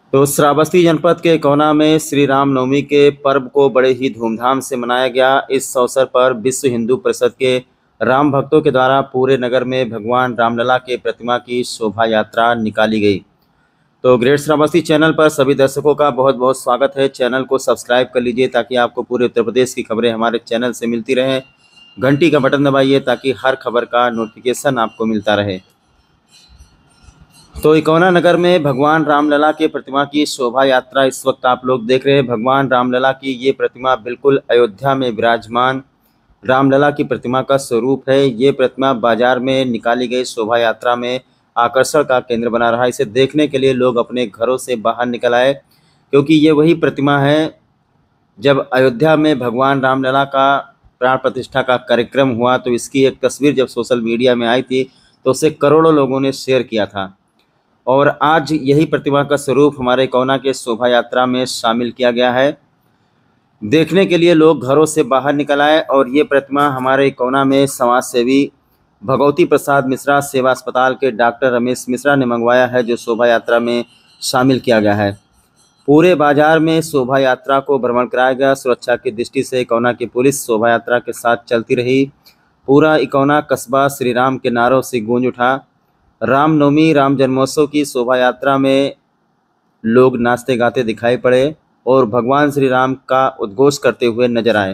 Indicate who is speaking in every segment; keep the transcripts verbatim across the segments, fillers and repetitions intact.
Speaker 1: तो श्रावस्ती जनपद के इकौना में श्री राम नवमी के पर्व को बड़े ही धूमधाम से मनाया गया। इस अवसर पर विश्व हिंदू परिषद के राम भक्तों के द्वारा पूरे नगर में भगवान रामलला के प्रतिमा की शोभा यात्रा निकाली गई। तो ग्रेट श्रावस्ती चैनल पर सभी दर्शकों का बहुत बहुत स्वागत है। चैनल को सब्सक्राइब कर लीजिए ताकि आपको पूरे उत्तर प्रदेश की खबरें हमारे चैनल से मिलती रहें। घंटी का बटन दबाइए ताकि हर खबर का नोटिफिकेशन आपको मिलता रहे। तो इकौना नगर में भगवान रामलला के प्रतिमा की शोभा यात्रा इस वक्त आप लोग देख रहे हैं। भगवान रामलला की ये प्रतिमा बिल्कुल अयोध्या में विराजमान रामलला की प्रतिमा का स्वरूप है। ये प्रतिमा बाजार में निकाली गई शोभा यात्रा में आकर्षण का केंद्र बना रहा। इसे देखने के लिए लोग अपने घरों से बाहर निकल आए, क्योंकि ये वही प्रतिमा है जब अयोध्या में भगवान रामलला का प्राण प्रतिष्ठा का कार्यक्रम हुआ तो इसकी एक तस्वीर जब सोशल मीडिया में आई थी तो उसे करोड़ों लोगों ने शेयर किया था। और आज यही प्रतिमा का स्वरूप हमारे इकौना के शोभा यात्रा में शामिल किया गया है। देखने के लिए लोग घरों से बाहर निकल आए और ये प्रतिमा हमारे इकौना में समाज सेवी भगवती प्रसाद मिश्रा सेवा अस्पताल के डॉक्टर रमेश मिश्रा ने मंगवाया है, जो शोभा यात्रा में शामिल किया गया है। पूरे बाजार में शोभा यात्रा को भ्रमण कराया गया। सुरक्षा की दृष्टि से इकौना की पुलिस शोभा यात्रा के साथ चलती रही। पूरा इकौना कस्बा श्री राम के नारों से गूंज उठा। रामनवमी राम जन्मोत्सव की शोभा यात्रा में लोग नाचते गाते दिखाई पड़े और भगवान श्री राम का उद्घोष करते हुए नजर आए।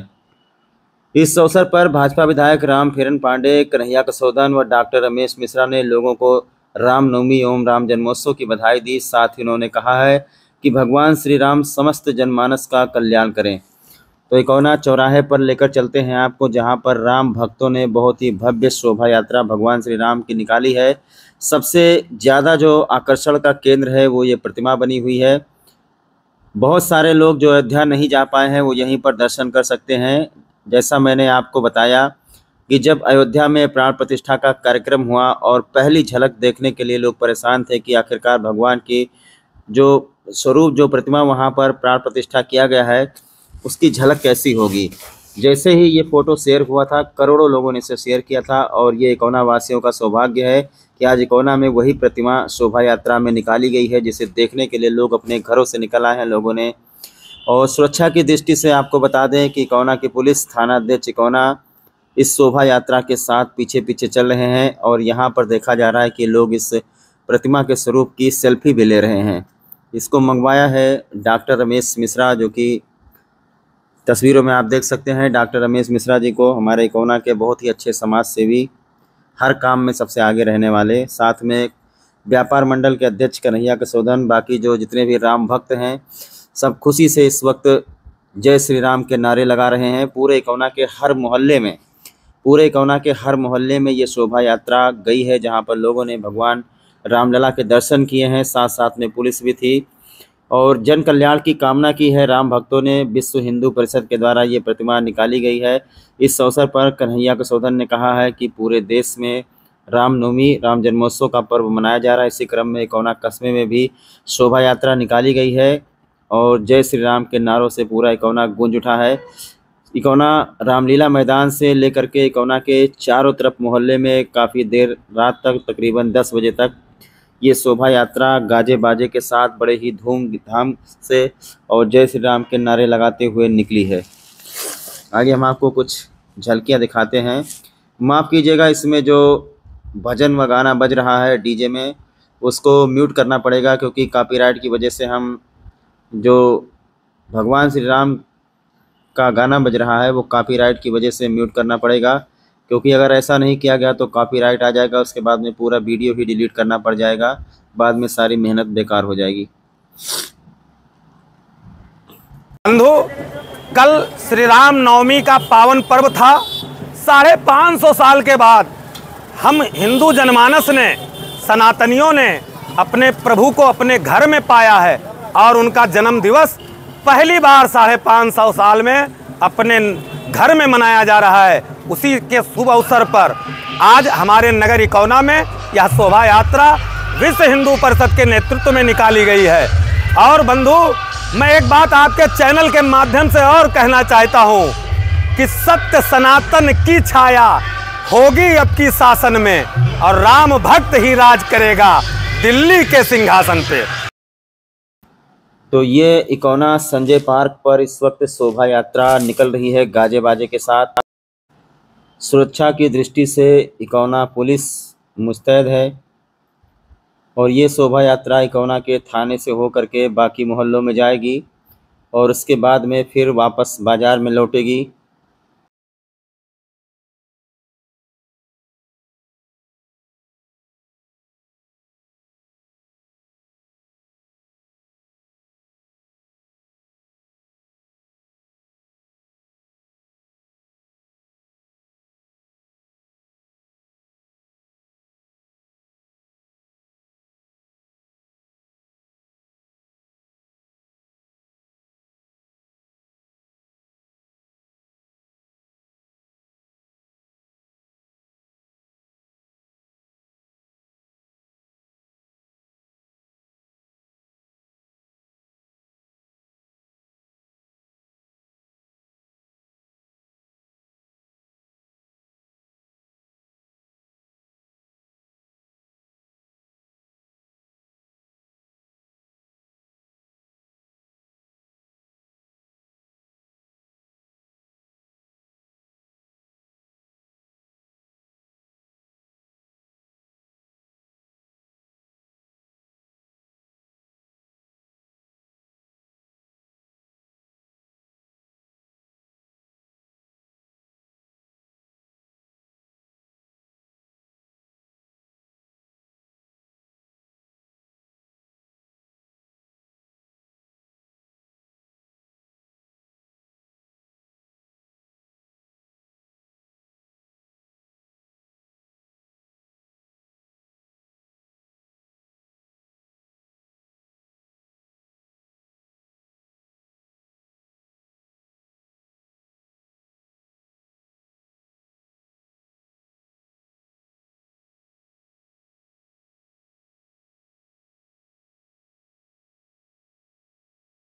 Speaker 1: इस अवसर पर भाजपा विधायक राम फेरन पांडे, कन्हैया कसौदन व डॉक्टर रमेश मिश्रा ने लोगों को रामनवमी एवं राम जन्मोत्सव की बधाई दी। साथ ही उन्होंने कहा है कि भगवान श्री राम समस्त जनमानस का कल्याण करें। तो इकौना चौराहे पर लेकर चलते हैं आपको, जहां पर राम भक्तों ने बहुत ही भव्य शोभा यात्रा भगवान श्री राम की निकाली है। सबसे ज़्यादा जो आकर्षण का केंद्र है वो ये प्रतिमा बनी हुई है। बहुत सारे लोग जो अयोध्या नहीं जा पाए हैं वो यहीं पर दर्शन कर सकते हैं। जैसा मैंने आपको बताया कि जब अयोध्या में प्राण प्रतिष्ठा का कार्यक्रम हुआ और पहली झलक देखने के लिए लोग परेशान थे कि आखिरकार भगवान की जो स्वरूप जो प्रतिमा वहाँ पर प्राण प्रतिष्ठा किया गया है उसकी झलक कैसी होगी। जैसे ही ये फ़ोटो शेयर हुआ था, करोड़ों लोगों ने इसे शेयर किया था और ये इकौना वासियों का सौभाग्य है कि आज इकौना में वही प्रतिमा शोभा यात्रा में निकाली गई है, जिसे देखने के लिए लोग अपने घरों से निकल आए हैं लोगों ने। और सुरक्षा की दृष्टि से आपको बता दें कि इकौना की पुलिस थाना अध्यक्ष इकौना इस शोभा यात्रा के साथ पीछे पीछे चल रहे हैं और यहाँ पर देखा जा रहा है कि लोग इस प्रतिमा के स्वरूप की सेल्फी भी ले रहे हैं। इसको मंगवाया है डॉक्टर रमेश मिश्रा, जो कि तस्वीरों में आप देख सकते हैं। डॉक्टर रमेश मिश्रा जी को हमारे इकौना के बहुत ही अच्छे समाज सेवी, हर काम में सबसे आगे रहने वाले, साथ में व्यापार मंडल के अध्यक्ष कन्हैया कसौदन, बाकी जो जितने भी राम भक्त हैं सब खुशी से इस वक्त जय श्री राम के नारे लगा रहे हैं। पूरे इकौना के हर मोहल्ले में पूरे इकौना के हर मोहल्ले में ये शोभा यात्रा गई है, जहाँ पर लोगों ने भगवान रामलला के दर्शन किए हैं। साथ साथ में पुलिस भी थी और जन कल्याण की कामना की है राम भक्तों ने। विश्व हिंदू परिषद के द्वारा ये प्रतिमा निकाली गई है। इस अवसर पर कन्हैया कसौदन ने कहा है कि पूरे देश में रामनवमी राम जन्मोत्सव का पर्व मनाया जा रहा है। इसी क्रम में इकौना कस्बे में भी शोभा यात्रा निकाली गई है और जय श्री राम के नारों से पूरा इकौना गूंज उठा है। इकौना रामलीला मैदान से लेकर के इकौना के चारों तरफ मोहल्ले में काफ़ी देर रात तक, तकरीबन दस बजे तक ये शोभा यात्रा गाजे बाजे के साथ बड़े ही धूमधाम से और जय श्री राम के नारे लगाते हुए निकली है। आगे हम आपको कुछ झलकियां दिखाते हैं। माफ़ कीजिएगा, इसमें जो भजन व गाना बज रहा है डीजे में उसको म्यूट करना पड़ेगा, क्योंकि कॉपीराइट की वजह से हम जो भगवान श्री राम का गाना बज रहा है वो कॉपीराइट की वजह से म्यूट करना पड़ेगा, क्योंकि अगर ऐसा नहीं किया गया तो कॉपीराइट आ जाएगा। उसके बाद में पूरा वीडियो ही डिलीट करना पड़ जाएगा, बाद में सारी मेहनत बेकार हो जाएगी।
Speaker 2: बंधु, कल श्री राम नवमी का पावन पर्व था। साढ़े पाँच सौ साल के बाद हम हिंदू जनमानस ने, सनातनियों ने अपने प्रभु को अपने घर में पाया है और उनका जन्म दिवस पहली बार साढ़े पाँच सौ साल में अपने घर में मनाया जा रहा है। उसी के शुभ अवसर पर आज हमारे नगर इकौना में यह शोभा यात्रा विश्व हिंदू परिषद के नेतृत्व में निकाली गई है। और बंधु, मैं एक बात आपके चैनल के माध्यम से और कहना चाहता हूं कि सत्य सनातन की छाया होगी अब की शासन में और राम भक्त ही राज करेगा दिल्ली के सिंहासन पे।
Speaker 1: तो ये इकोना संजय पार्क पर इस वक्त शोभा यात्रा निकल रही है गाजे बाजे के साथ। सुरक्षा की दृष्टि से इकोना पुलिस मुस्तैद है और ये शोभा यात्रा इकोना के थाने से होकर के बाकी मोहल्लों में जाएगी और उसके बाद में फिर वापस बाज़ार में लौटेगी।